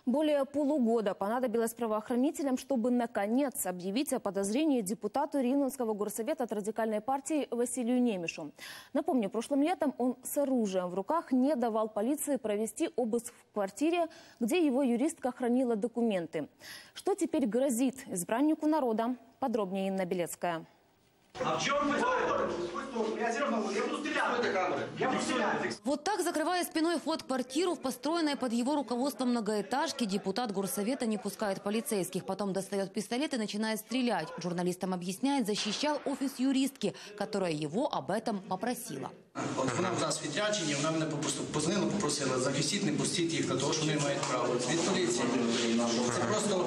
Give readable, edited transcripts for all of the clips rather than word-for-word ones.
Более полугода понадобилось правоохранителям, чтобы наконец объявить о подозрении депутату Рівненского горсовета от радикальной партии Василию Немишу. Напомню, прошлым летом он с оружием в руках не давал полиции провести обыск в квартире, где его юристка хранила документы. Что теперь грозит избраннику народа? Подробнее Инна Белецкая. А в чем Вот так, закрывая спиной вход в квартиру, в построенной под его руководством многоэтажке, депутат горсовета не пускает полицейских. Потом достает пистолет и начинает стрелять. Журналистам объясняет, защищал офис юристки, которая его об этом попросила. Вона в нас відряджені, вона мене позвонила, попросила, захистіть, не пустіть їх, для того, що вони мають право. Від поліції. Це просто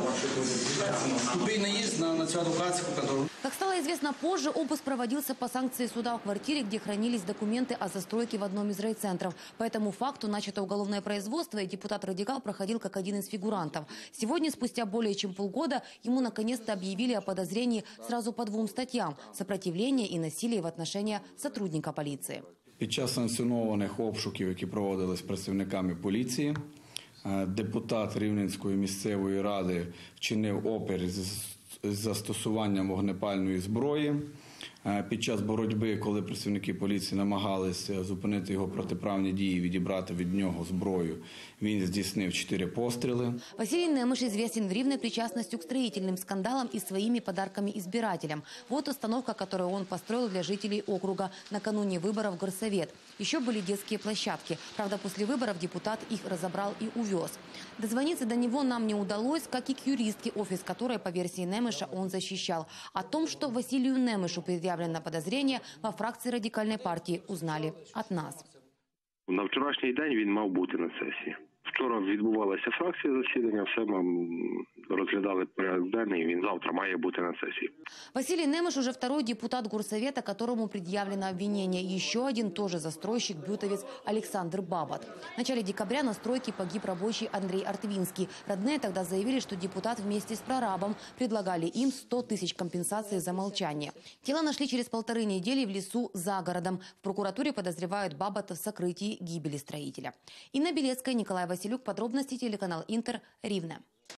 тупий наїзд на цю адвокатську контору. Как стало известно позже, обыск проводился по санкции суда в квартире, где хранились документы о застройке в одном из райцентров. По этому факту начато уголовное производство, и депутат-радикал проходил как один из фигурантов. Сегодня, спустя более чем полгода, ему наконец-то объявили о подозрении сразу по 2 статьям – сопротивление и насилие в отношении сотрудника полиции. Під час санкціонованих обшуків, які проводились працівниками поліції, депутат Рівненської місцевої ради вчинив опір з застосуванням вогнепальної зброї. Під час боротьби, коли працівники поліції намагалися зупинити його протиправні дії, відібрати від нього зброю, він здійснив 4 постріли. Василий Немиш известен в Ривне причастностью к строительным скандалам и своими подарками избирателям. Вот установка, которую он построил для жителей округа накануне выборов в горсовет. Еще были детские площадки. Правда, после выборов депутат их разобрал и увез. Дозвониться до него нам не удалось, как и к юристке, офис которой, по версии Немиша, он защищал. О том, что Василию Немишу предъявлено подозрение, во фракции радикальной партии узнали от нас. На вчорашній день він мав бути на сесії. Вчора відбувалася фракція засідання, все ми розглядали порядок денний, він завтра має бути на сесії. Василий Немиш уже второй депутат горсовета, которому предъявлено обвинение. Еще один тоже застройщик, бютовец Александр Бабат. В начале декабря на стройке погиб рабочий Андрей Артвинский. Родные тогда заявили, что депутат вместе с прорабом предлагали им 100 тысяч компенсации за молчание. Тело нашли через 1,5 недели в лесу за городом. В прокуратуре подозревают Бабата в сокрытии гибели строителя. Инна Белецкая, Николай Василюк. Подробности телеканал Интер, Ривне.